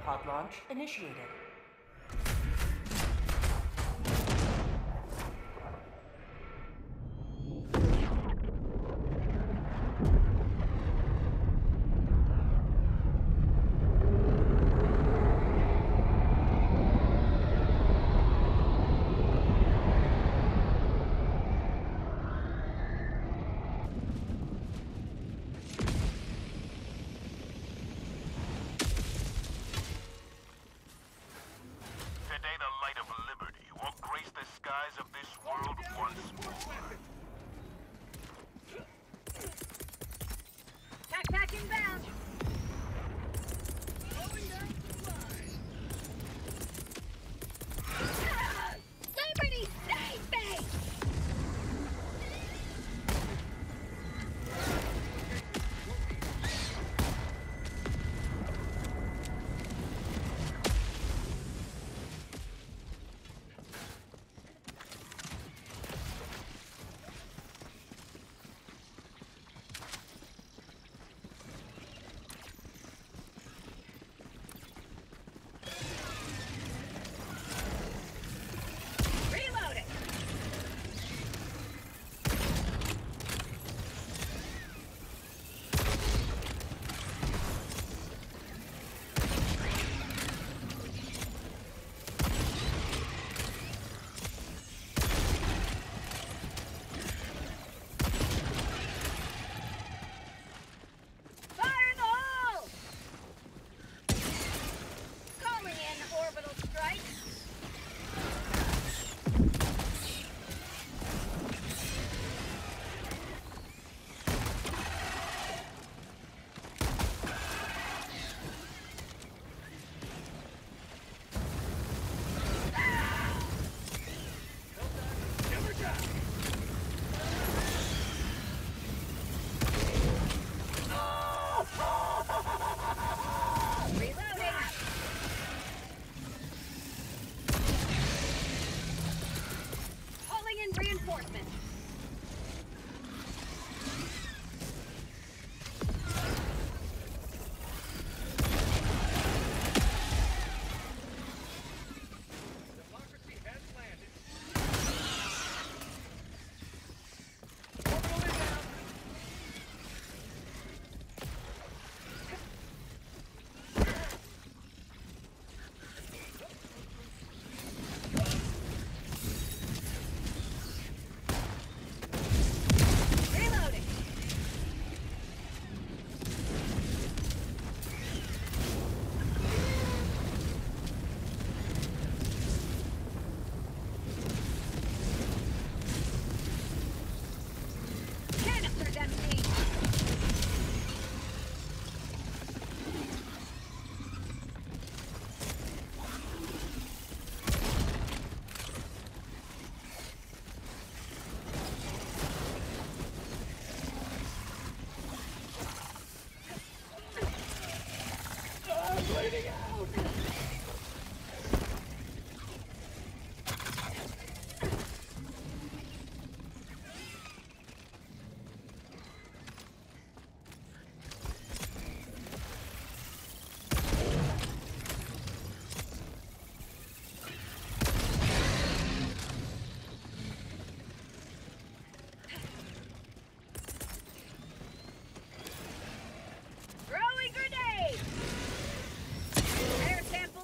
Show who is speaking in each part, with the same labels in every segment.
Speaker 1: Pod launch initiated.
Speaker 2: Today the light of liberty will grace the skies of this world once more.
Speaker 3: Pack inbound. Liberty, save me! Reloading. Fire in the hole! Calling in orbital strike. Reloading. Calling in reinforcements.
Speaker 4: Democracy has landed.
Speaker 3: Reloading. Canister's empty.
Speaker 4: I'm bleeding out!
Speaker 3: Throwing grenade! Air sample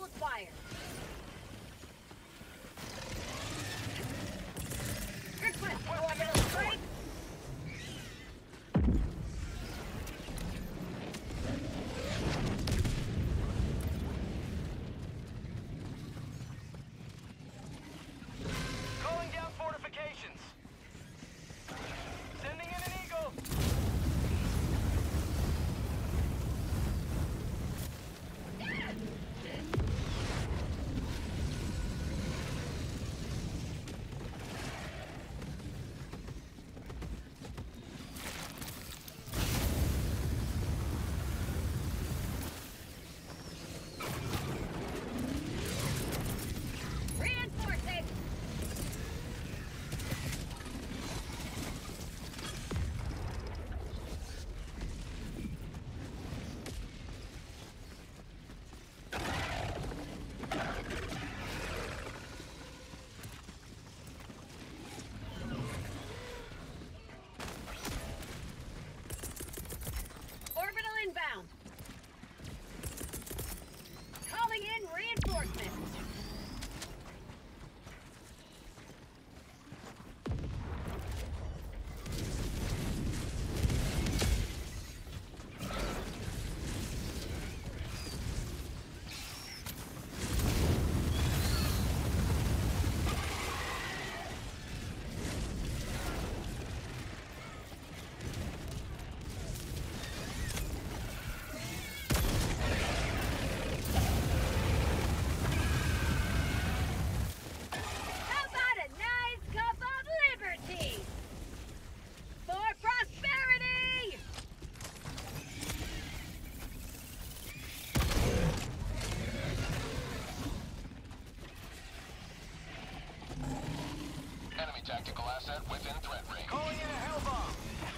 Speaker 1: asset within threat range.
Speaker 2: Calling in a hell bomb.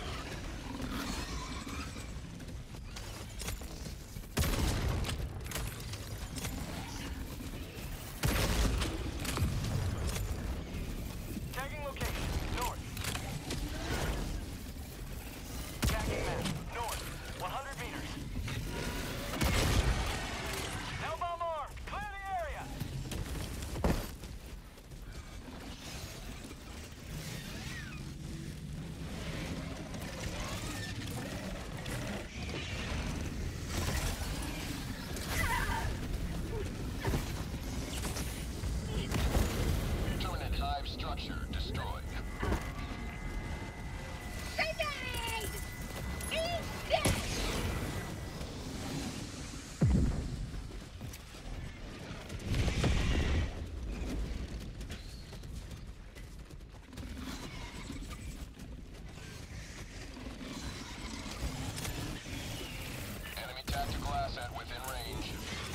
Speaker 2: Tagging location. North. Tagging map. North. 100 meters. Hell bomb armed. Clear the area.
Speaker 1: Terminate hive structure destroyed.
Speaker 3: Grenade! Eat this!
Speaker 1: Enemy tactical asset within range.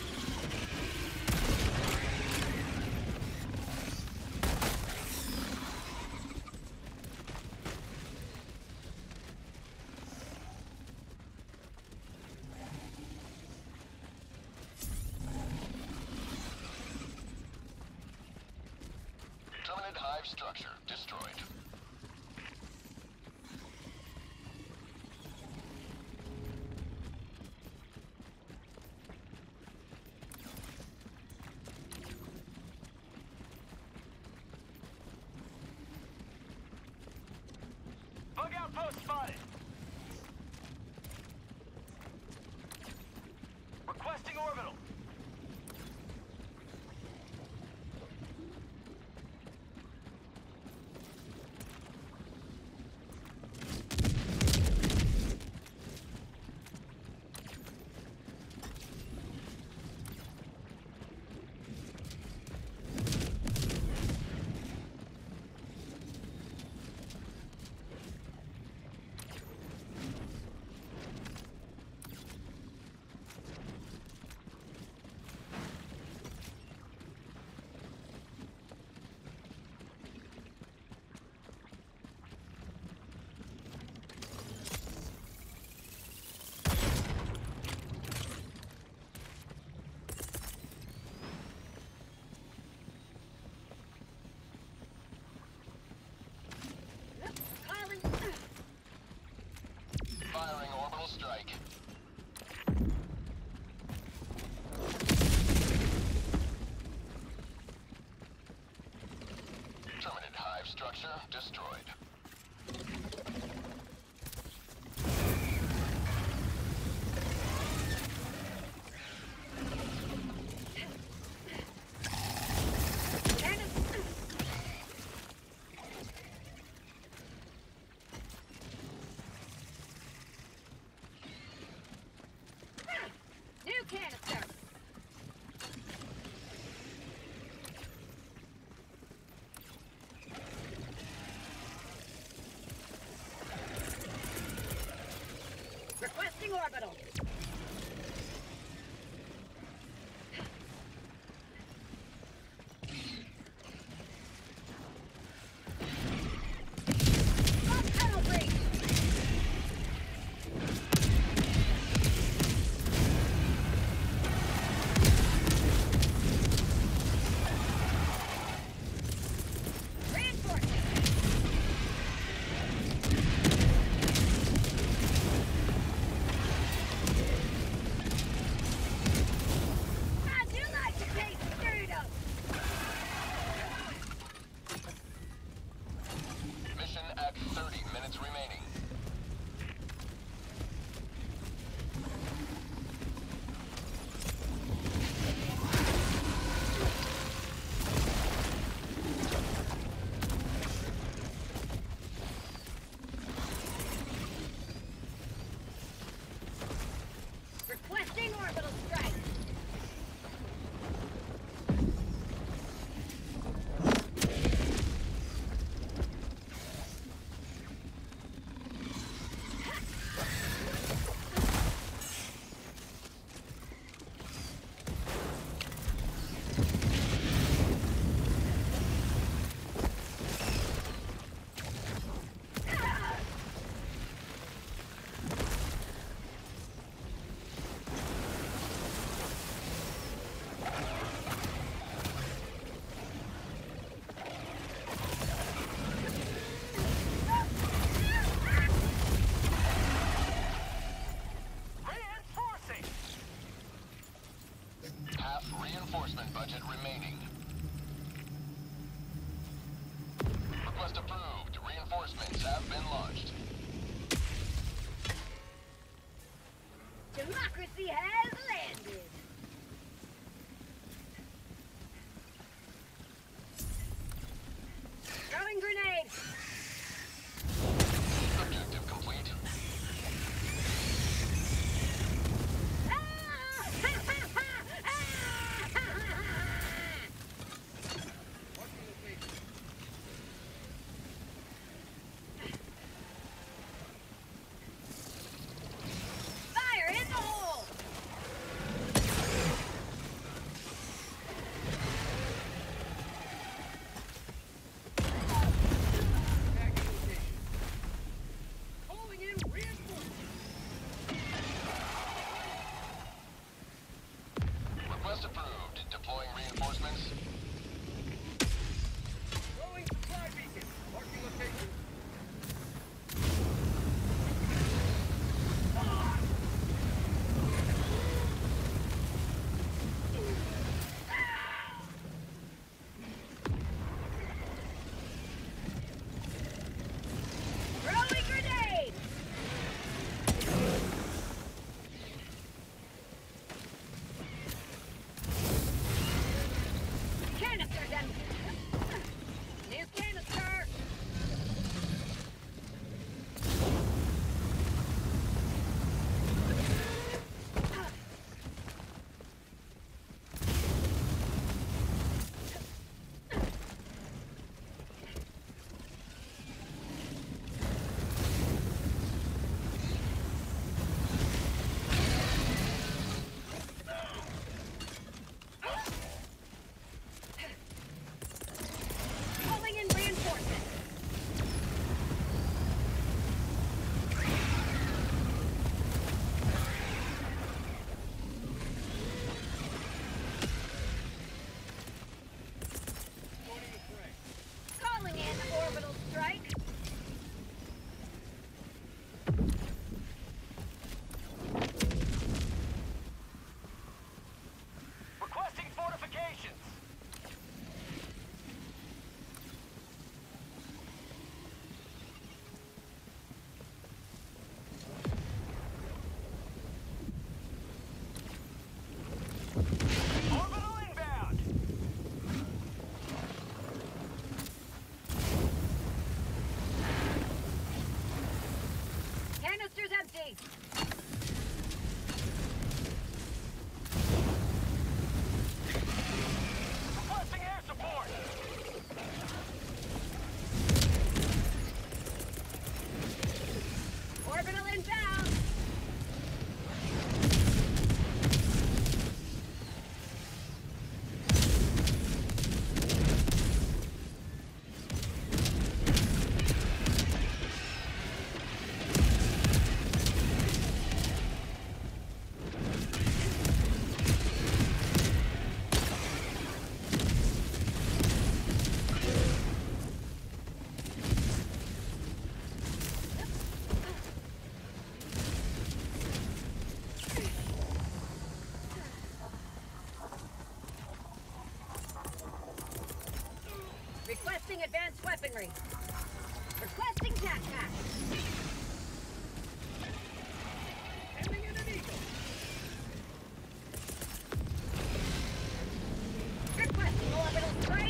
Speaker 1: Terminate hive structure destroyed.
Speaker 2: Bug outpost spotted. Requesting orbital.
Speaker 3: Calling.
Speaker 1: Firing orbital strike. Terminate hive structure destroyed.
Speaker 3: New canister! Requesting orbital! Lost tunnel breach! Reinforcement! How'd you like to taste stirred up?
Speaker 1: Mission at 30 minutes remaining.
Speaker 3: Requesting orbital strike!
Speaker 1: half reinforcement budget remaining. Request approved. Reinforcements have been launched.
Speaker 3: Democracy has landed. Throwing grenade.
Speaker 1: Objective complete.
Speaker 4: Marking location.
Speaker 3: Fire in the hole.
Speaker 4: Tagging location. Calling in reinforcements.
Speaker 1: Request approved. Deploying reinforcements.
Speaker 4: Throwing supply beacon. Marking location.
Speaker 3: Throwing grenade. Canister's empty. New canister. Calling in reinforcements.
Speaker 4: Joining the fray.
Speaker 3: Calling in orbital strike.
Speaker 2: Requesting fortifications. Orbital inbound.
Speaker 3: Canister's empty.
Speaker 2: Requesting air support.
Speaker 3: Orbital inbound. Requesting advanced weaponry. Requesting TAC-TAC.
Speaker 4: Sending in an eagle.
Speaker 3: Requesting orbital strike.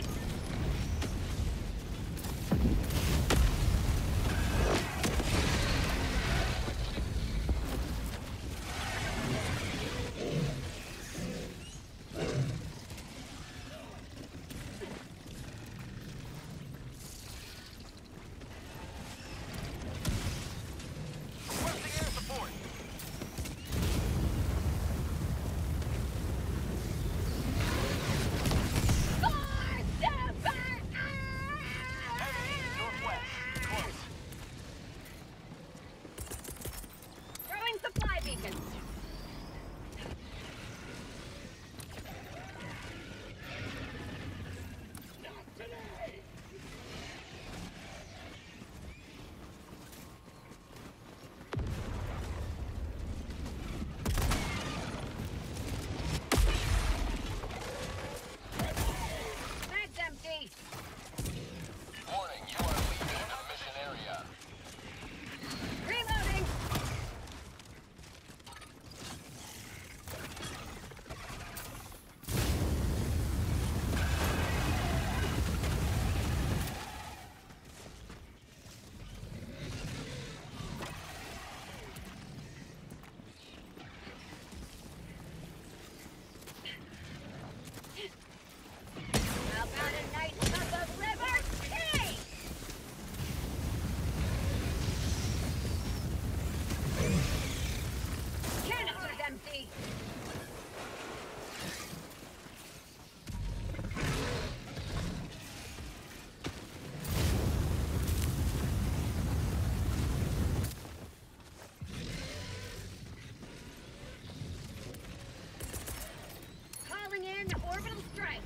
Speaker 3: in orbital strike.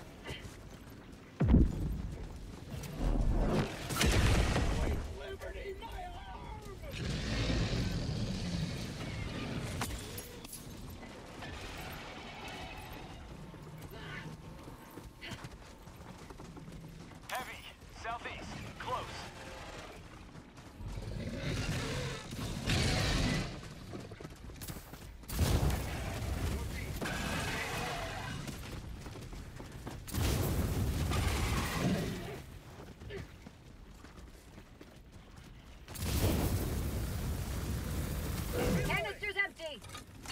Speaker 4: Liberty, my arm!
Speaker 2: Heavy, southeast, close.
Speaker 3: Canister's empty.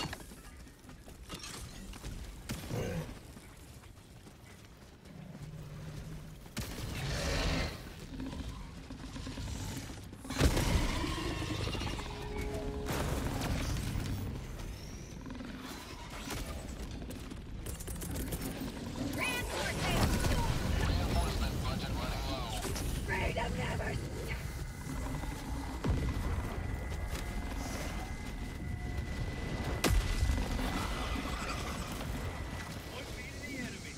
Speaker 3: Reinforcing.
Speaker 1: Reinforcement budget running low.
Speaker 3: Freedom never.
Speaker 4: One feet of the enemy.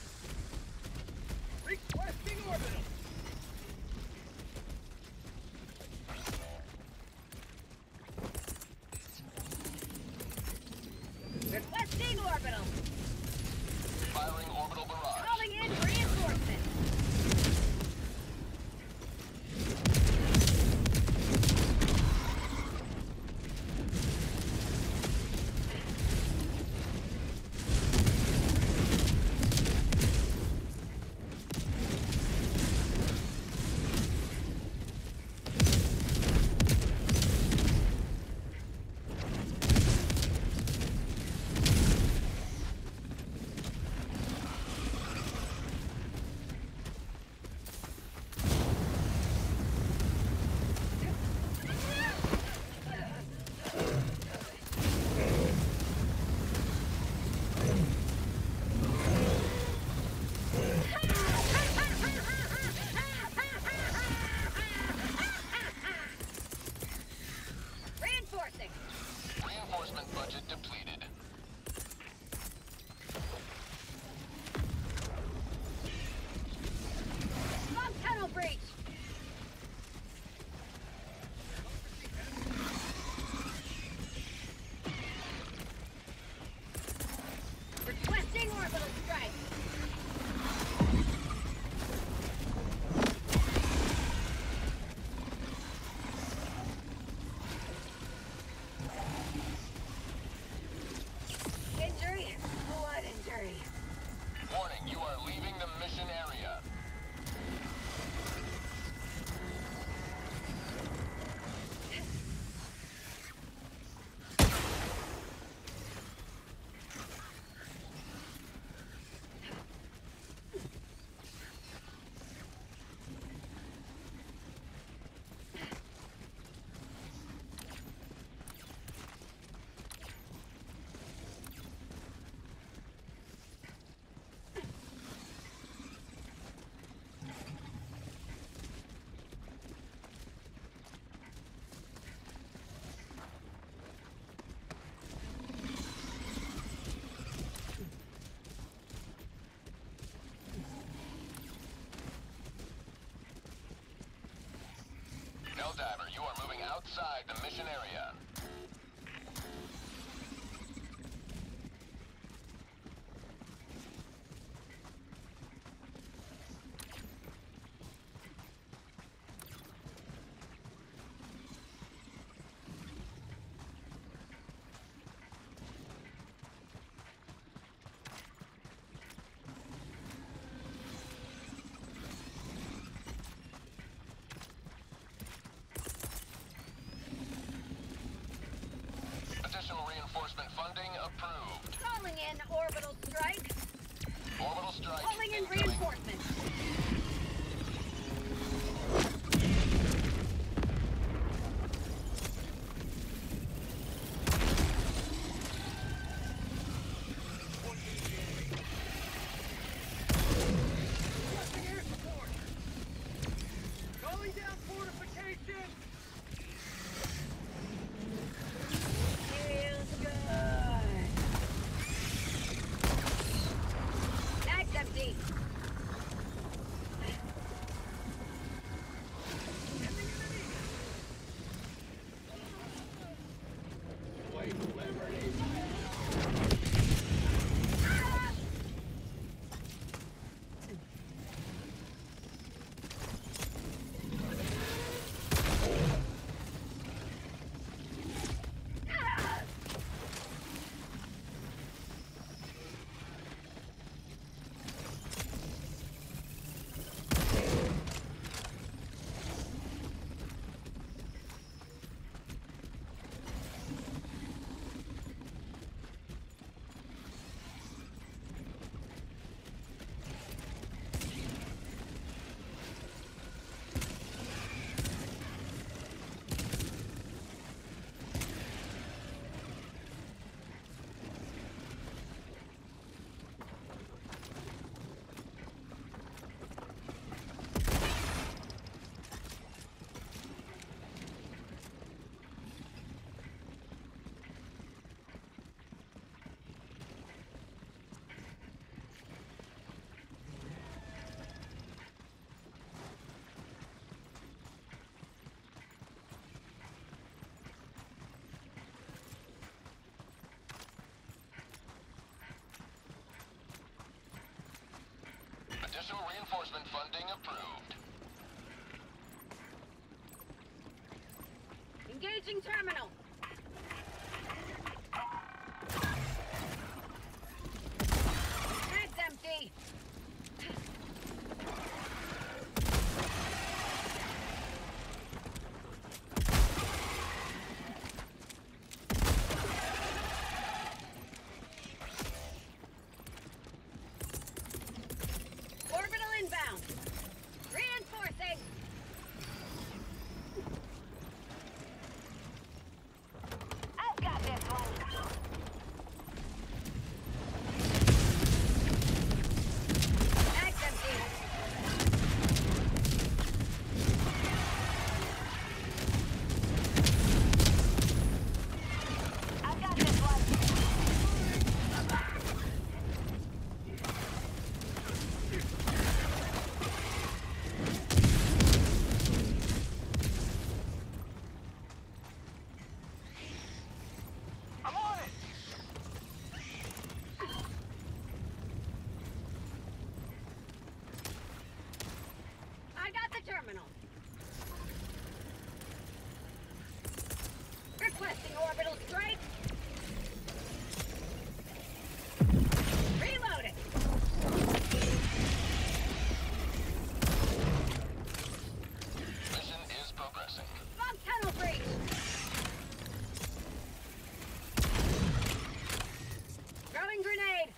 Speaker 4: Requesting orbital.
Speaker 3: Requesting orbital.
Speaker 1: Firing orbital barrage.
Speaker 3: Calling in reinforcements. Reinforcing.
Speaker 1: Reinforcement budget depleted.
Speaker 3: Bomb tunnel breach. Requesting orbital strike. Injury? What injury?
Speaker 1: Warning, you are leaving the mission area. Helldiver, you are moving outside the mission area. Additional reinforcement funding approved.
Speaker 3: Calling in orbital strike.
Speaker 1: Orbital strike.
Speaker 3: Calling in
Speaker 1: incoming.
Speaker 3: reinforcements.
Speaker 4: Requesting air support. Calling down fortification.
Speaker 3: Feels good.
Speaker 1: Funding approved.
Speaker 3: Engaging terminal. Mag's empty. Orbital inbound. Reinforcing. I've got this one. Mag's empty. I've got this one.
Speaker 2: I'm on it!
Speaker 3: I got the terminal. Requesting orbital strike. Reloading.
Speaker 1: Mission is progressing.
Speaker 3: Fog tunnel breach. Throwing grenade.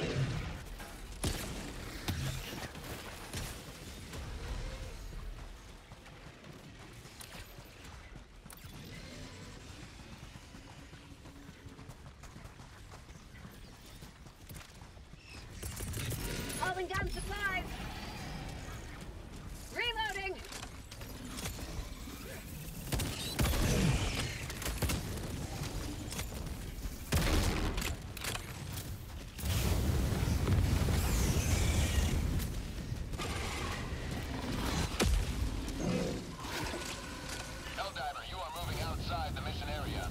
Speaker 3: Calling down supplies. Reloading.
Speaker 1: Helldiver, you are moving outside the mission area.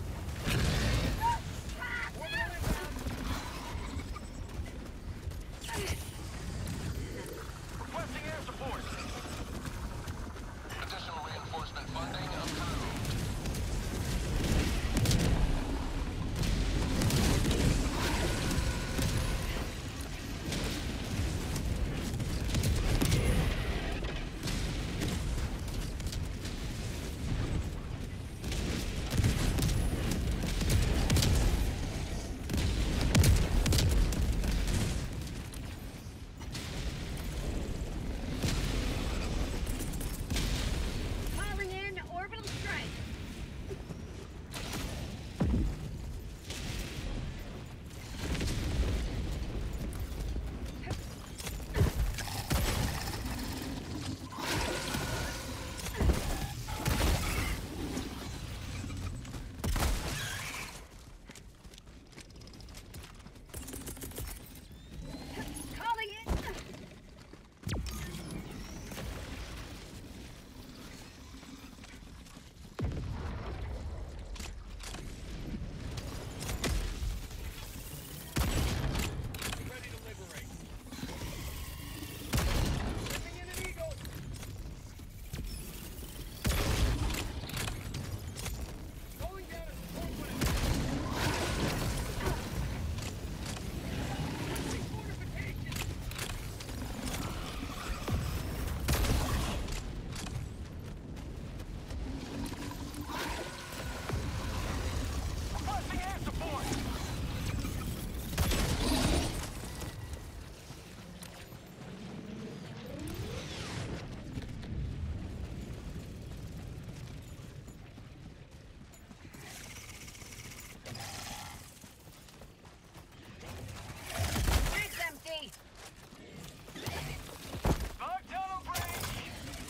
Speaker 2: Requesting air support!
Speaker 1: Additional reinforcement funding approved.
Speaker 3: Calling in orbital strike. Calling in.
Speaker 4: Ready to liberate. Living in an eagle. Going down a support fortification.
Speaker 2: Requesting air support!
Speaker 3: Mag's empty.
Speaker 2: Fog tunnel breach!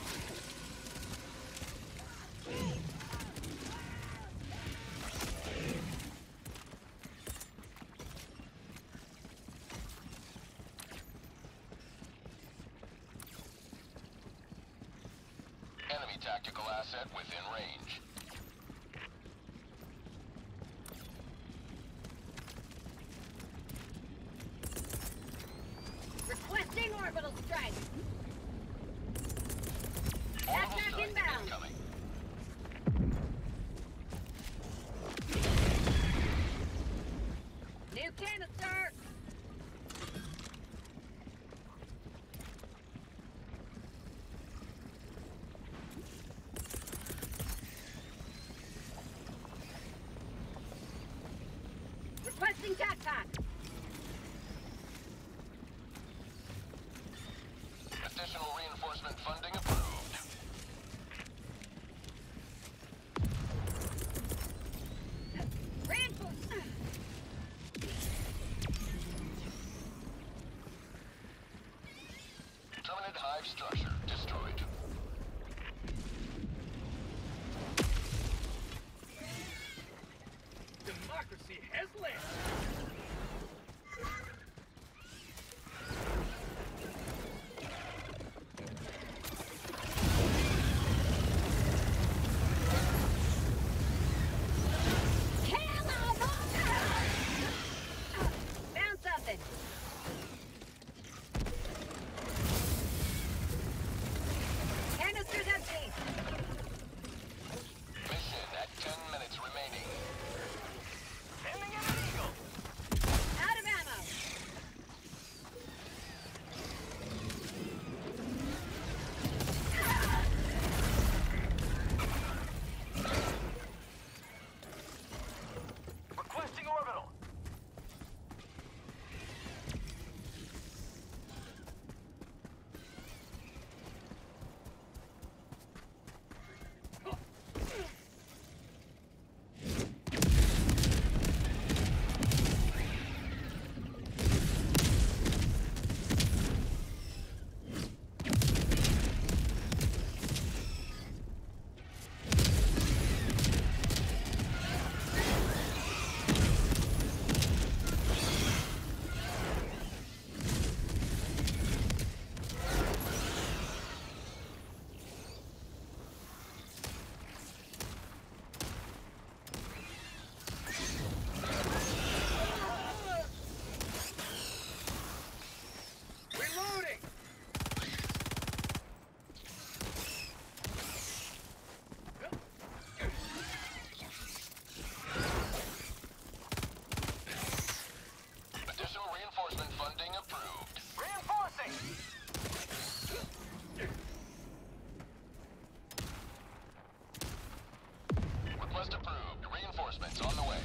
Speaker 1: Enemy tactical asset within range.
Speaker 3: Requesting orbital strike.
Speaker 1: Orbital
Speaker 3: Backpack
Speaker 1: strike
Speaker 3: inbound.
Speaker 1: incoming.
Speaker 3: New canister. Requesting backpack.
Speaker 1: Additional reinforcement funding approved.
Speaker 3: Reinforce.
Speaker 1: Terminate hive structure destroyed.
Speaker 4: Democracy has landed.
Speaker 3: Found something. Canister's empty.
Speaker 1: Mission at 10 minutes remaining.
Speaker 2: Sending in an eagle.
Speaker 3: Out of ammo.
Speaker 2: Requesting orbital.
Speaker 4: Reloading.
Speaker 1: Additional reinforcement funding approved.
Speaker 2: Reinforcing.
Speaker 1: Request approved. Reinforcements on the way.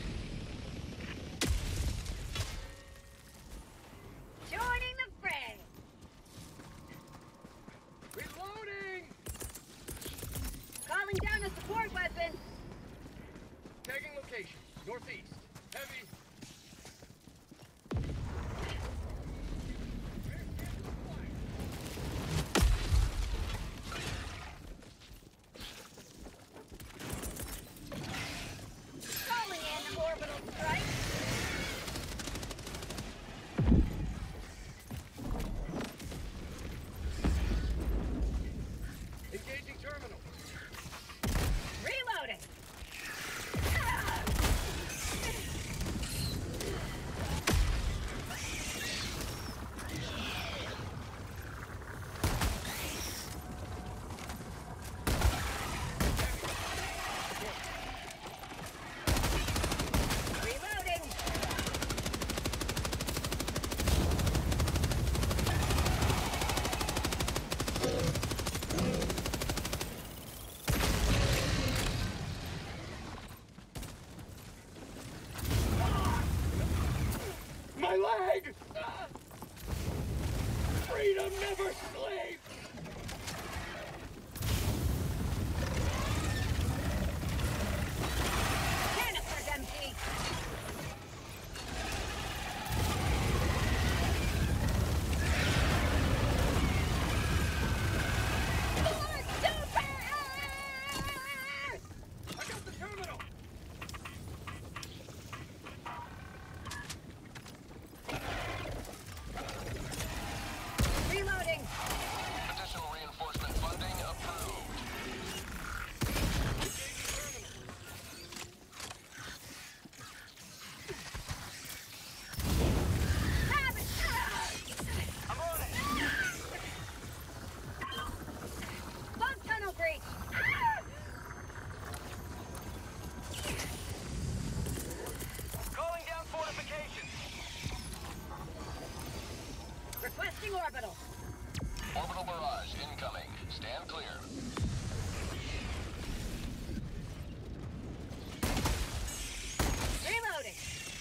Speaker 3: Joining the fray.
Speaker 4: Reloading.
Speaker 3: Calling down a support weapon.
Speaker 4: Tagging location. Northeast. Heavy.
Speaker 3: Calling in orbital strike.
Speaker 4: Engaging terminal.
Speaker 3: Reloading. Reloading.
Speaker 4: My leg! Ah! Freedom never sleeps!
Speaker 3: Canister's empty. More super!
Speaker 4: I got the terminal!
Speaker 3: Reloading. Launching orbital.
Speaker 1: Orbital barrage incoming. Stand clear.
Speaker 3: Reloading.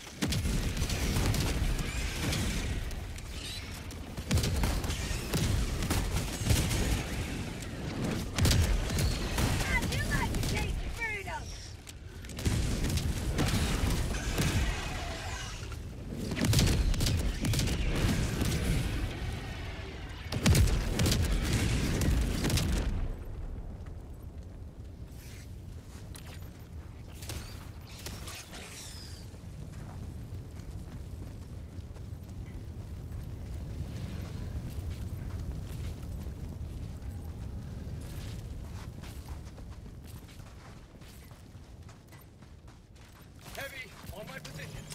Speaker 3: How'd you like to taste freedom?
Speaker 4: Heavy, on my position.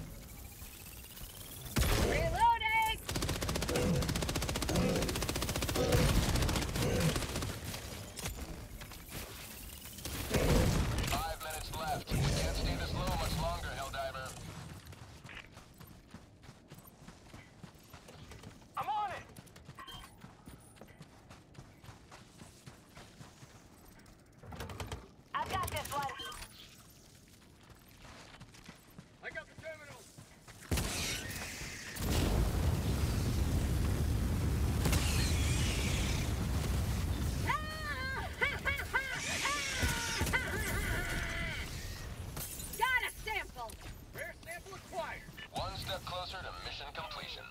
Speaker 3: Reloading.
Speaker 1: 5 minutes left. We can't stay this low much longer, Helldiver.
Speaker 2: I'm on it!
Speaker 3: I've got this one.
Speaker 4: I got the terminal.
Speaker 3: Got a sample.
Speaker 4: Rare sample acquired.
Speaker 1: One step closer to mission completion.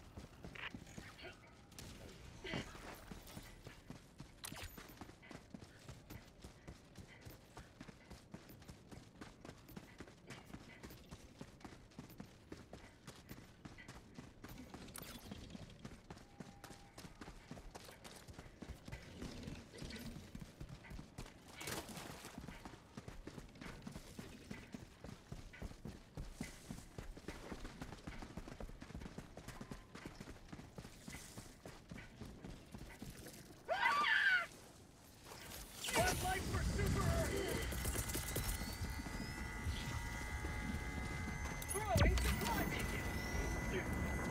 Speaker 4: One life for Super Earth. Throwing supply beacon.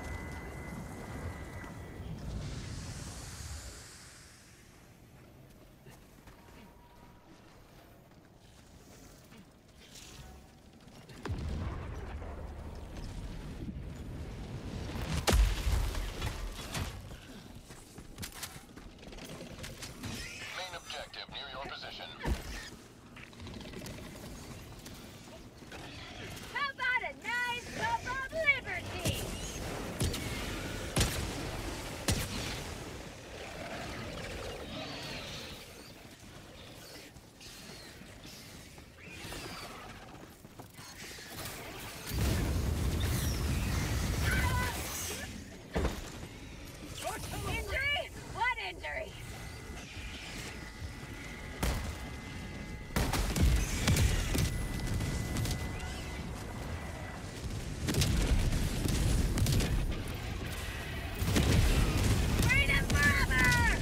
Speaker 1: Main objective near your position.
Speaker 3: How about a nice cup of liberty? Injury? What injury? Freedom forever!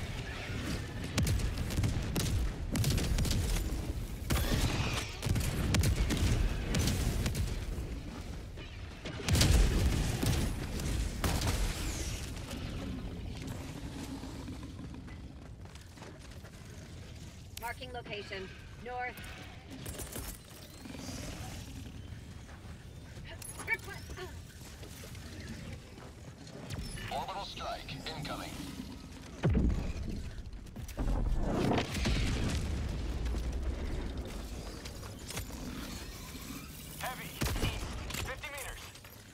Speaker 3: Marking location. North.
Speaker 1: Orbital strike incoming.
Speaker 2: Heavy, east, 50 meters.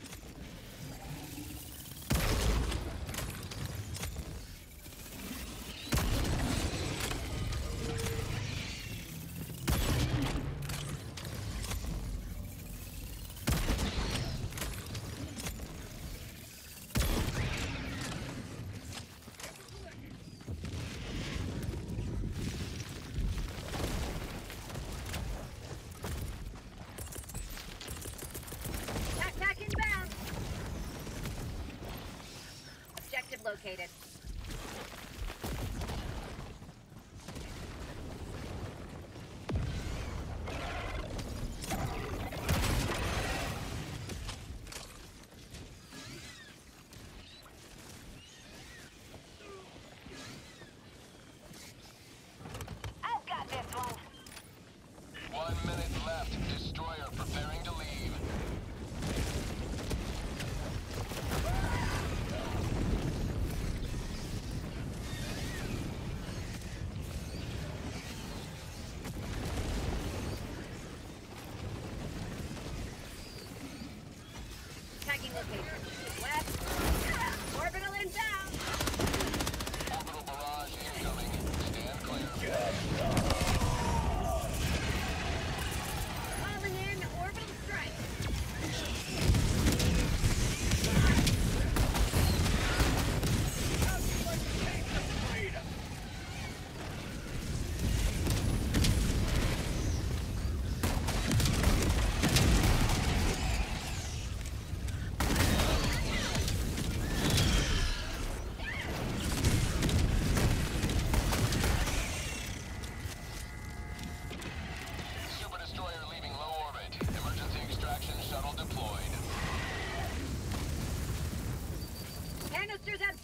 Speaker 3: Backpack inbound. Objective located.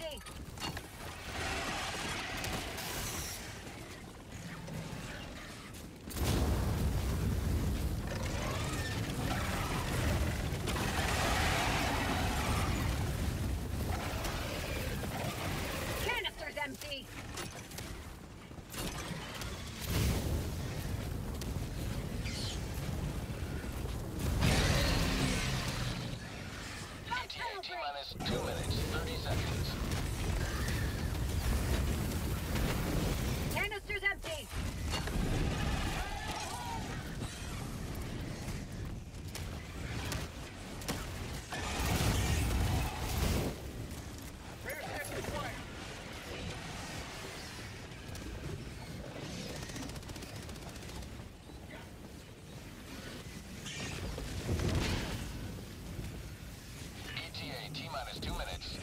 Speaker 3: empty. Canister's empty.
Speaker 1: ETA T-minus 2 minutes, 30 seconds.
Speaker 3: Canister's empty.
Speaker 4: Rear sample acquired.
Speaker 1: ETA T-minus 2 minutes.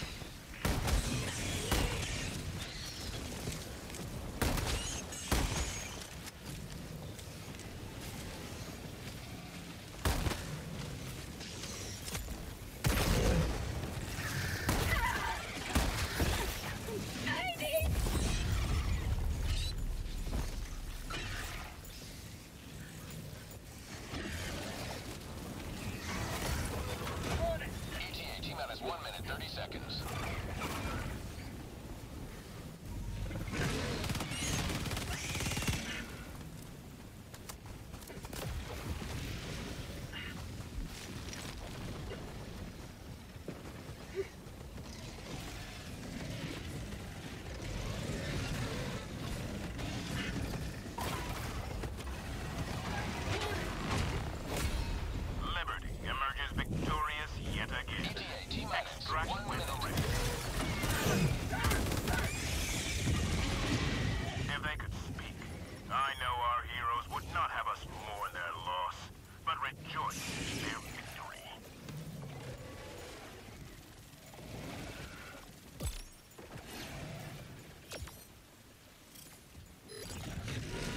Speaker 4: On it.
Speaker 1: ETA T-minus 1 minute, 30 seconds.
Speaker 2: Liberty emerges victorious yet again.
Speaker 1: ETA T-minus
Speaker 2: Extract
Speaker 1: 1
Speaker 2: with
Speaker 1: minute.
Speaker 2: the rest. If they could speak, I know our heroes would not have us mourn their loss, but rejoice in their victory.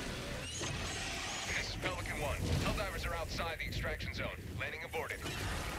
Speaker 1: This is Pelican 1. Helldivers are outside the extraction zone. Landing aborted.